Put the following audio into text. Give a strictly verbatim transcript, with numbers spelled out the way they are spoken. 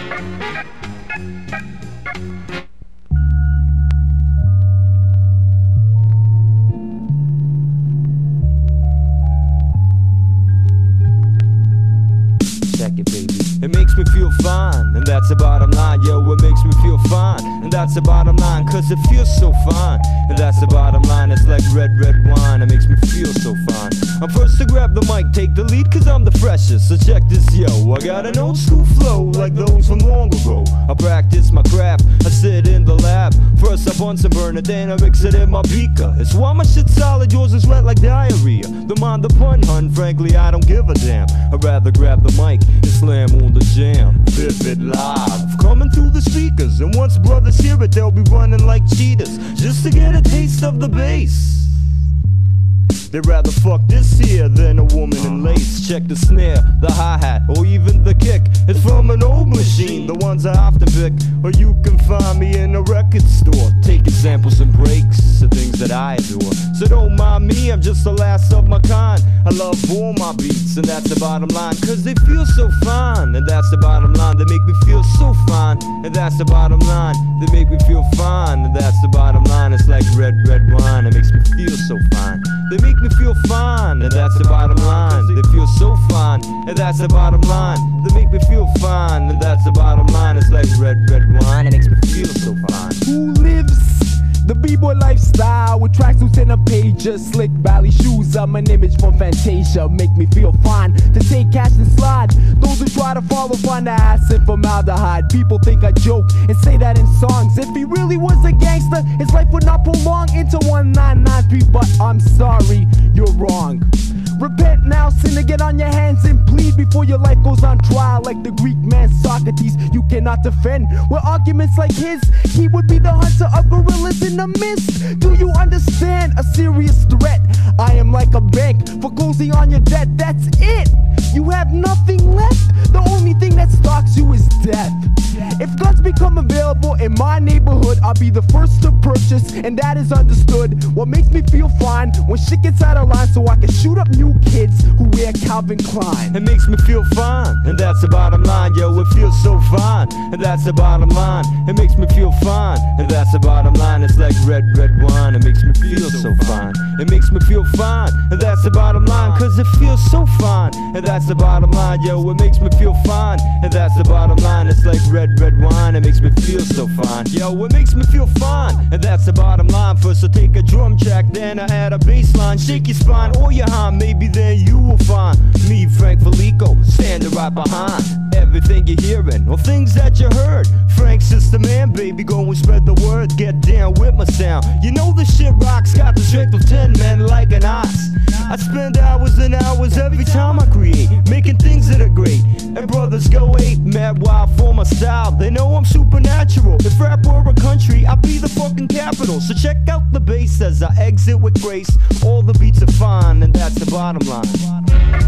Check it, baby. It makes me feel fine, and that's the bottom line. Yo, it makes me feel fine, and that's the bottom line. Cause it feels so fine, and that's the bottom line. It's like red, red wine, it makes me feel so fine. I'm first to grab the mic, take the lead, cause I'm the freshest. So check this, yo, I got an old school flow, like those from long ago. I practice my craft, I sit in the lab. First I bunch and burn it, then I mix it in my beaker. It's why my shit's solid, yours is wet like diarrhea. Don't mind the pun, hun, frankly I don't give a damn. I'd rather grab the mic and slam on the jam. Vivid live, coming through the speakers. And once brothers hear it, they'll be running like cheetahs, just to get a taste of the bass. They'd rather fuck this here than a woman in lace. Check the snare, the hi-hat, or even the kick. It's from an old machine, the ones I often pick. Or you can find me in a record store, taking samples and breaks, the things that I adore. So don't mind me, I'm just the last of my kind. I love all my beats, and that's the bottom line. Cause they feel so fine, and that's the bottom line. They make me feel so fine, and that's the bottom line. They make me feel fine, and that's the bottom line. It's like red, red wine, it makes me feel so fine. They make me feel fine, and that's the bottom line. They feel so fine, and that's the bottom line. They make me feel fine, and that's the bottom line. It's like red, red wine, it makes me feel so fine. Who lives the b-boy lifestyle with tracksuits and a pager, slick valley shoes? I'm an image from Fantasia. Make me feel fine to take cash and slide. Those who try to follow find the ass in formaldehyde. People think I joke and say that in songs. If he really was a gangster, his life would not prolong into one nine nine three. But I'm sorry, you're wrong. Repent now, sinner, get on your hands and plead before your life goes on trial. Like the Greek man Socrates, you cannot defend. With arguments like his, he would be the hunter of gorillas in the mist. Do you understand? A serious threat. I am like a bank foreclosing on your debt. That's it. You have nothing left. The only thing that stalks you is death. If guns become available in my neighborhood, I'll be the first to purchase, and that is understood. What makes me feel fine when shit gets out of line, so I can shoot up new kids who wear Calvin Klein. It makes me feel fine, and that's the bottom line. Yo, it feels so fine, and that's the bottom line. It makes me feel fine, and that's the bottom line. It's like red, red wine, it makes me feel so fine. It makes me feel fine, and that's the bottom line. Cause it feels so fine, and that's the bottom line. Yo, it makes me feel fine, and that's the bottom line. It's like red, red wine, it makes me feel so fine. Yo, it makes me feel fine, and that's the bottom line. First I take a drum track, then I add a bass line. Shake your spine or your hand, maybe then you will find me, Frank Felico, standing right behind everything you're hearing, or things that you heard. Frank's just the man, baby, go and spread the word. Get down with my sound, you know this shit rocks. Got the strength of ten men like an ox. I spend hours and hours every time I create, making things that are great. And brothers go ape, mad wild for my style. They know I'm supernatural. If rap were a country, I'd be the fucking capital. So check out the bass as I exit with grace. All the beats are fine, and that's the bottom line.